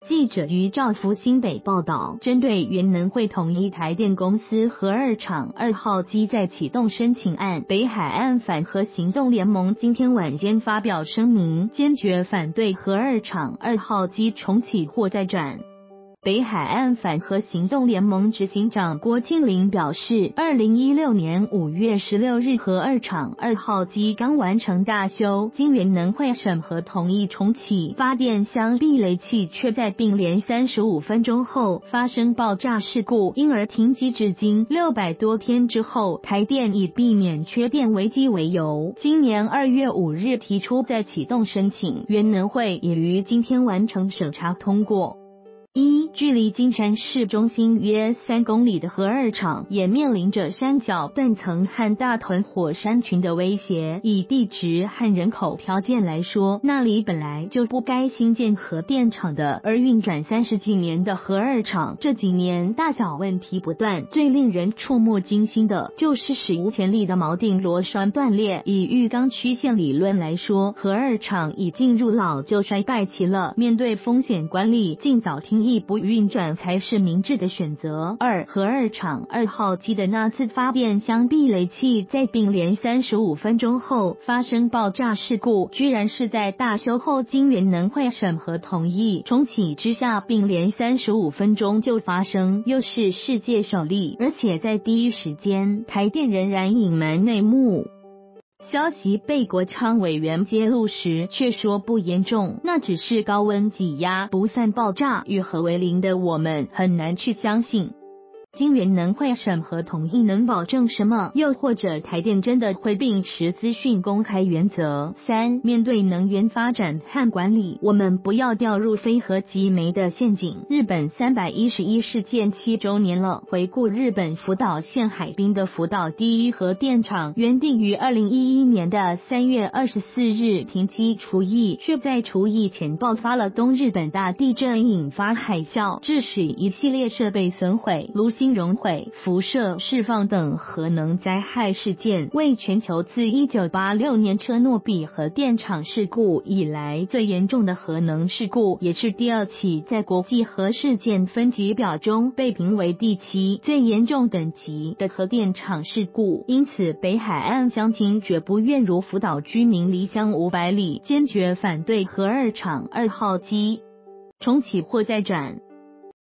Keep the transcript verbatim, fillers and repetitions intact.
记者于兆福新北报道，针对原能会统一台电公司核二厂二号机再启动申请案，北海岸反核行动联盟今天晚间发表声明，坚决反对核二厂二号机重启或再转。北海岸反核行动联盟执行长郭庆林表示，二零一六年五月十六日核二厂二号机刚完成大修，经原能会审核同意重启，发电箱避雷器却在并联三十五分钟后发生爆炸事故，因而停机至今。六百多天之后，台电以避免缺电危机为由，今年二月五日提出再启动申请，原能会已于今天完成审查通过。一，距离金山市中心约三公里的核二厂也面临着山脚断层和大屯火山群的威胁。以地质和人口条件来说，那里本来就不该新建核电厂的，而运转三十几年的核二厂，这几年大小问题不断。最令人触目惊心的就是史无前例的锚定螺栓断裂。以浴缸曲线理论来说，核二厂已进入老旧衰败期了，面对风险管理，尽早停亦不运转才是明智的选择。二，核二厂二号机的那次发电箱避雷器在并联三十五分钟后发生爆炸事故，居然是在大修后经原能会审核同意重启之下，并联三十五分钟就发生，又是世界首例，而且在第一时间，台电仍然隐瞒内幕。消息被国昌委员揭露时却说不严重，那只是高温挤压不散爆炸，与核为零的我们很难去相信。经原能会审核同意能保证什么？又或者台电真的会秉持资讯公开原则？三，面对能源发展和管理，我们不要掉入非核即煤的陷阱。日本三百一十一事件七周年了，回顾日本福岛县海滨的福岛第一核电厂，原定于二零一一年的三月二十四日停机除役，却在除役前爆发了东日本大地震，引发海啸，致使一系列设备损毁，炉心熔毁、辐射释放等核能灾害事件，为全球自一九八六年车诺比核电厂事故以来最严重的核能事故，也是第二起在国际核事件分级表中被评为第七最严重等级的核电厂事故。因此，北海岸乡亲绝不愿如福岛居民离乡五百里，坚决反对核二厂二号机重启或再转。